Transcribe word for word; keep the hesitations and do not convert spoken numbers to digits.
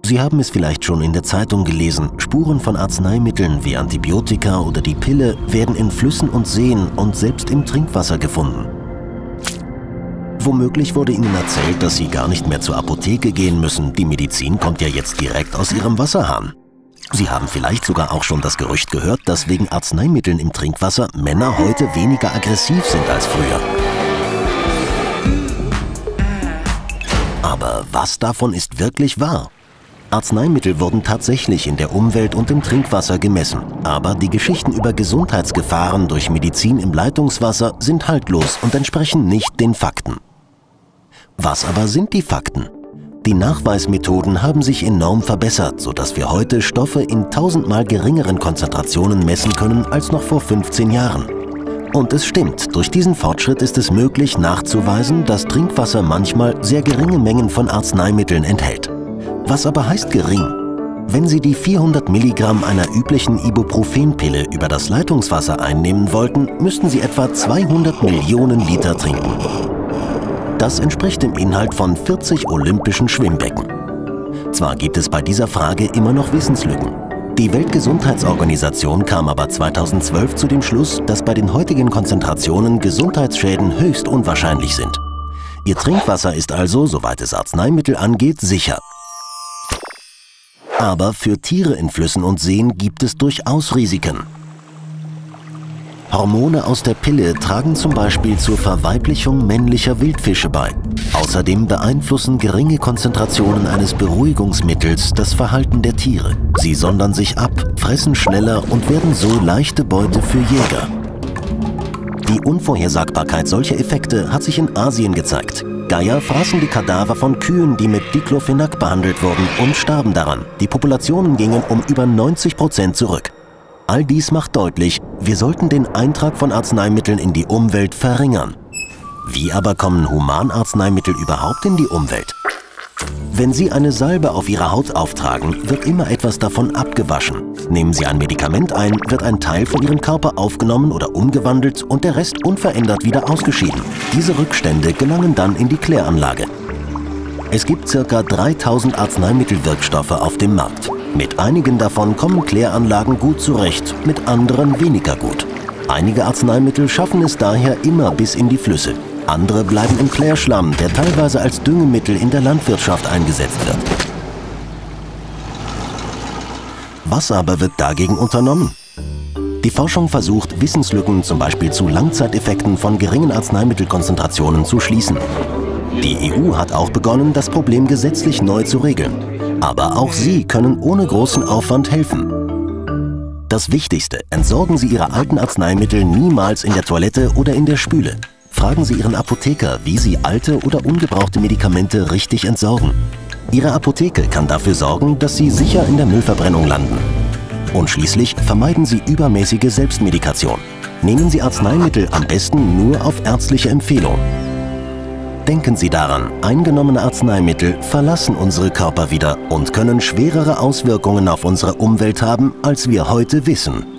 Sie haben es vielleicht schon in der Zeitung gelesen, Spuren von Arzneimitteln wie Antibiotika oder die Pille werden in Flüssen und Seen und selbst im Trinkwasser gefunden. Womöglich wurde Ihnen erzählt, dass Sie gar nicht mehr zur Apotheke gehen müssen, die Medizin kommt ja jetzt direkt aus Ihrem Wasserhahn. Sie haben vielleicht sogar auch schon das Gerücht gehört, dass wegen Arzneimitteln im Trinkwasser Männer heute weniger aggressiv sind als früher. Aber was davon ist wirklich wahr? Arzneimittel wurden tatsächlich in der Umwelt und im Trinkwasser gemessen, aber die Geschichten über Gesundheitsgefahren durch Medizin im Leitungswasser sind haltlos und entsprechen nicht den Fakten. Was aber sind die Fakten? Die Nachweismethoden haben sich enorm verbessert, sodass wir heute Stoffe in tausendmal geringeren Konzentrationen messen können als noch vor fünfzehn Jahren. Und es stimmt, durch diesen Fortschritt ist es möglich nachzuweisen, dass Trinkwasser manchmal sehr geringe Mengen von Arzneimitteln enthält. Was aber heißt gering? Wenn Sie die vierhundert Milligramm einer üblichen Ibuprofen-Pille über das Leitungswasser einnehmen wollten, müssten Sie etwa zweihundert Millionen Liter trinken. Das entspricht dem Inhalt von vierzig olympischen Schwimmbecken. Zwar gibt es bei dieser Frage immer noch Wissenslücken. Die Weltgesundheitsorganisation kam aber zweitausendzwölf zu dem Schluss, dass bei den heutigen Konzentrationen Gesundheitsschäden höchst unwahrscheinlich sind. Ihr Trinkwasser ist also, soweit es Arzneimittel angeht, sicher. Aber für Tiere in Flüssen und Seen gibt es durchaus Risiken. Hormone aus der Pille tragen zum Beispiel zur Verweiblichung männlicher Wildfische bei. Außerdem beeinflussen geringe Konzentrationen eines Beruhigungsmittels das Verhalten der Tiere. Sie sondern sich ab, fressen schneller und werden so leichte Beute für Jäger. Die Unvorhersagbarkeit solcher Effekte hat sich in Asien gezeigt. Geier fraßen die Kadaver von Kühen, die mit Diclofenac behandelt wurden, und starben daran. Die Populationen gingen um über neunzig Prozent zurück. All dies macht deutlich, wir sollten den Eintrag von Arzneimitteln in die Umwelt verringern. Wie aber kommen Humanarzneimittel überhaupt in die Umwelt? Wenn Sie eine Salbe auf Ihre Haut auftragen, wird immer etwas davon abgewaschen. Nehmen Sie ein Medikament ein, wird ein Teil von Ihrem Körper aufgenommen oder umgewandelt und der Rest unverändert wieder ausgeschieden. Diese Rückstände gelangen dann in die Kläranlage. Es gibt ca. dreitausend Arzneimittelwirkstoffe auf dem Markt. Mit einigen davon kommen Kläranlagen gut zurecht, mit anderen weniger gut. Einige Arzneimittel schaffen es daher immer bis in die Flüsse. Andere bleiben im Klärschlamm, der teilweise als Düngemittel in der Landwirtschaft eingesetzt wird. Was aber wird dagegen unternommen? Die Forschung versucht, Wissenslücken zum Beispiel zu Langzeiteffekten von geringen Arzneimittelkonzentrationen zu schließen. Die E U hat auch begonnen, das Problem gesetzlich neu zu regeln. Aber auch Sie können ohne großen Aufwand helfen. Das Wichtigste: Entsorgen Sie Ihre alten Arzneimittel niemals in der Toilette oder in der Spüle. Fragen Sie Ihren Apotheker, wie Sie alte oder ungebrauchte Medikamente richtig entsorgen. Ihre Apotheke kann dafür sorgen, dass sie sicher in der Müllverbrennung landen. Und schließlich vermeiden Sie übermäßige Selbstmedikation. Nehmen Sie Arzneimittel am besten nur auf ärztliche Empfehlung. Denken Sie daran, eingenommene Arzneimittel verlassen unsere Körper wieder und können schwerere Auswirkungen auf unsere Umwelt haben, als wir heute wissen.